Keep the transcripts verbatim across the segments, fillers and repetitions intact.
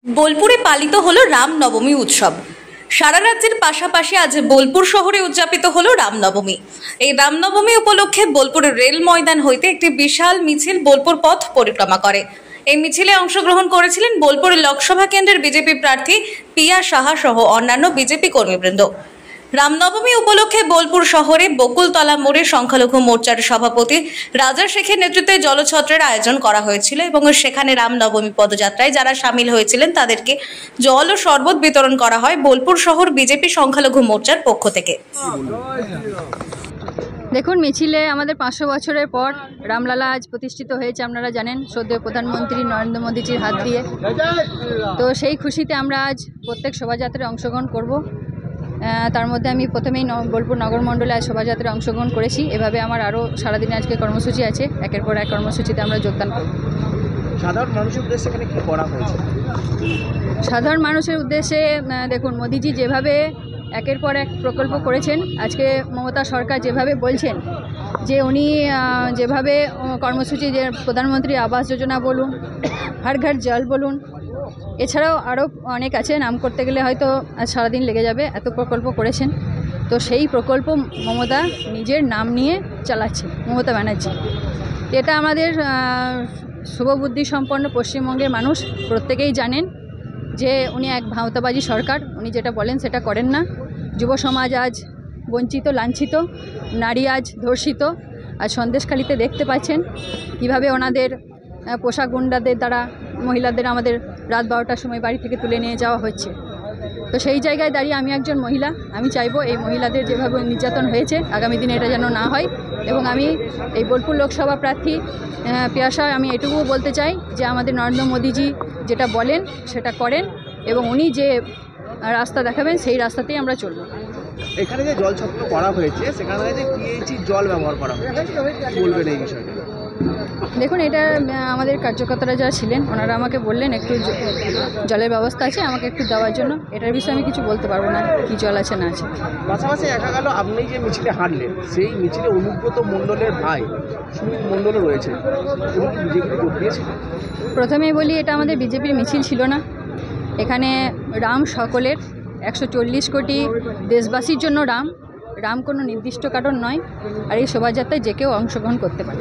বোলপুরে পালিত হলো রামনবমী উৎসব। সারা রাজ্যের পাশাপাশি আজ বোলপুর শহরে উদযাপিত হলো রামনবমী। এই রামনবমী উপলক্ষে বোলপুরের রেল ময়দান হইতে একটি বিশাল মিছিল বোলপুর পথ পরিক্রমা করে। এই মিছিলে অংশগ্রহণ করেছিলেন বোলপুরের লোকসভা কেন্দ্রের বিজেপি প্রার্থী পিয়া সাহা সহ অন্যান্য বিজেপি কর্মীবৃন্দ। রামনবমী উপলক্ষে বোলপুর শহরে বকুলতলা মোড়ে সংখ্যালঘু মোর্চার সভাপতি রাজা শেখের নেতৃত্বে জলছত্রের আয়োজন করা হয়েছিল এবং সেখানে রামনবমী পদযাত্রায় যারা সামিল হয়েছিলেন তাদেরকে জল ও শরবত বিতরণ করা হয় বোলপুর শহর বিজেপি সংখ্যালঘু মোর্চার পক্ষ থেকে। দেখুন, মিছিলে আমাদের পাঁচশো বছরের পর রামলালা আজ প্রতিষ্ঠিত হয়েছে, আপনারা জানেন, শ্রদ্ধেয় প্রধানমন্ত্রী নরেন্দ্র মোদীজির হাত দিয়ে। তো সেই খুশিতে আমরা আজ প্রত্যেক শোভাযাত্রায় অংশগ্রহণ করব। তার মধ্যে আমি প্রথমেই বোলপুর নগর মণ্ডলে আজ শোভাযাত্রায় অংশগ্রহণ করেছি। এভাবে আমার আরও সারাদিনে আজকে কর্মসূচি আছে, একের পর এক কর্মসূচিতে আমরা যোগদান করব। সাধারণ মানুষের উদ্দেশ্যে এখানে কী করা হয়েছে? সাধারণ মানুষের উদ্দেশ্যে দেখুন, মোদিজি যেভাবে একের পর এক প্রকল্প করেছেন, আজকে মমতা সরকার যেভাবে বলছেন যে উনি যেভাবে কর্মসূচি, যে প্রধানমন্ত্রী আবাস যোজনা বলুন, হর ঘর জল বলুন, এছাড়াও আরও অনেক আছে, নাম করতে গেলে হয়তো আজ সারাদিন লেগে যাবে, এত প্রকল্প করেছেন। তো সেই প্রকল্প মমতা নিজের নাম নিয়ে চালাচ্ছে, মমতা ব্যানার্জি। এটা আমাদের শুভবুদ্ধি সম্পন্ন পশ্চিমবঙ্গের মানুষ প্রত্যেকেই জানেন যে উনি এক ভাঁওতাবাজি সরকার, উনি যেটা বলেন সেটা করেন না। যুব সমাজ আজ বঞ্চিত, লাঞ্ছিত, নারী আজ ধর্ষিত। আজ সন্দেশখালিতে দেখতে পাচ্ছেন কীভাবে ওনাদের পোশাক গুন্ডাদের দ্বারা মহিলাদের আমাদের রাত বারোটার সময় বাড়ি থেকে তুলে নিয়ে যাওয়া হচ্ছে। তো সেই জায়গায় দাঁড়িয়ে আমি একজন মহিলা, আমি চাইবো এই মহিলাদের যেভাবে নির্যাতন হয়েছে আগামী দিনে এটা যেন না হয়। এবং আমি এই বোলপুর লোকসভা প্রার্থী পিয়াসা, আমি এটুকুও বলতে চাই যে আমাদের নরেন্দ্র মোদীজি যেটা বলেন সেটা করেন এবং উনি যে রাস্তা দেখাবেন সেই রাস্তাতেই আমরা চলব। এখানে যে জল ছত্র করা হয়েছে সেখানে যে পিএইচই জল ব্যবহার করা হয়েছে, বলবেন এই বিষয়টা? দেখুন, এটা আমাদের কার্যকর্তারা যারা ছিলেন ওনারা আমাকে বললেন একটু জলের ব্যবস্থা আছে আমাকে একটু দেওয়ার জন্য। এটার বিষয়ে আমি কিছু বলতে পারবো না কি জল আছে না আছে। পাশাপাশি দেখা গেল আপনি যে মিছিলে হাঁটলেন সেই মিছিলে অনুব্রত মণ্ডলের ভাই সুমিত মণ্ডলও রয়েছে, এবং বিজেপি ভোট দিয়েছিলেন। প্রথমেই বলি, এটা আমাদের বিজেপির মিছিল ছিল না। এখানে রাম সকলের, একশো চল্লিশ কোটি দেশবাসীর জন্য রাম। রাম কোনো নির্দিষ্ট কারণ নয়, আর এই শোভাযাত্রায় যে কেউ অংশগ্রহণ করতে পারে।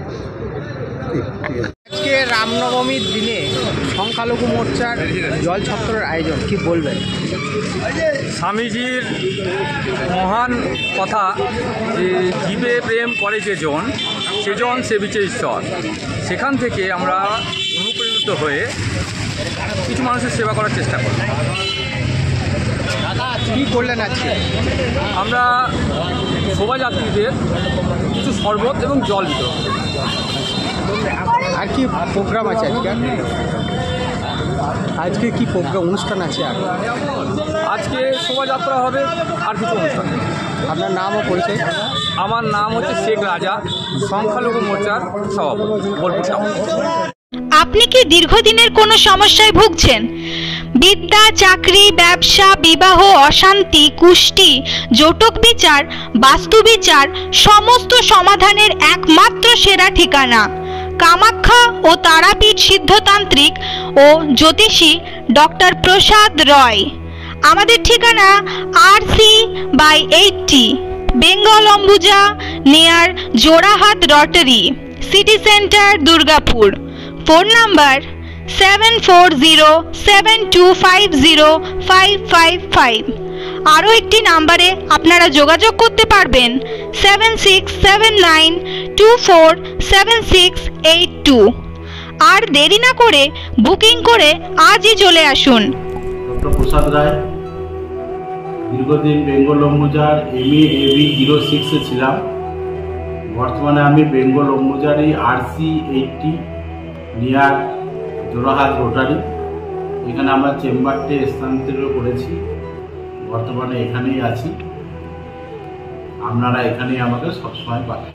আজকে রামনবমীর দিনে সংখ্যালঘু মোর্চার জল ছত্রের আয়োজন, কি বলবেন? স্বামীজির মহান কথা যে জীবে প্রেম করে যে জন, সেজন সে বিচে ঈশ্বর। সেখান থেকে আমরা অনুপ্রেরিত হয়ে কিছু মানুষের সেবা করার চেষ্টা করি। কী করলেন আজকে? আমরা শোভাযাত্রীদের কিছু শরবত এবং জল বিতরণ। আর কি প্রোগ্রাম আছে আজকে? আজকে কি প্রোগ্রাম, অনুষ্ঠান আছে? আর আজকে শোভাযাত্রা হবে, আর কিছু অনুষ্ঠান। আপনার নাম ও পরিচয়? আমার নাম হচ্ছে শেখ রাজা, সংখ্যালঘু মোর্চার সভাপতি, বোলপুর শহর। আপনি কি দীর্ঘদিনের কোনো সমস্যায় ভুগছেন? বিদ্যা, চাকরি, ব্যবসা, বিবাহ, অশান্তি, কুষ্টি, জটক বিচার, বাস্তু বিচার, সমস্ত সমাধানের একমাত্র সেরা ঠিকানা কামাখ্যা ও তারাপীঠ সিদ্ধতান্ত্রিক ও জ্যোতিষী ডক্টর প্রসাদ রয়। আমাদের ঠিকানা আর C by eighty, Bengal Ambuja, near Jorahat rotary, city centre, Durgapur. Phone number seven four zero seven two five zero five five five. আরও একটি নাম্বারে আপনারা যোগাযোগ করতে পারবেন seven six seven nine two four seven six eight two. আর দেরি না করে বুকিং করে আজই চলে আসুন। ডক্টর প্রসাদ রায়, দীর্ঘদিন বেঙ্গল অম্বুজার এম এ এবি জিরো সিক্সে ছিলাম। বর্তমানে আমি বেঙ্গল অম্বুজারই R C eighty, near Jorahat rotary, এখানে আমরা চেম্বারটি স্থানান্তরিত করেছি। বর্তমানে এখানেই আছি, আপনারা এখানেই আমাকে সবসময় পাবেন।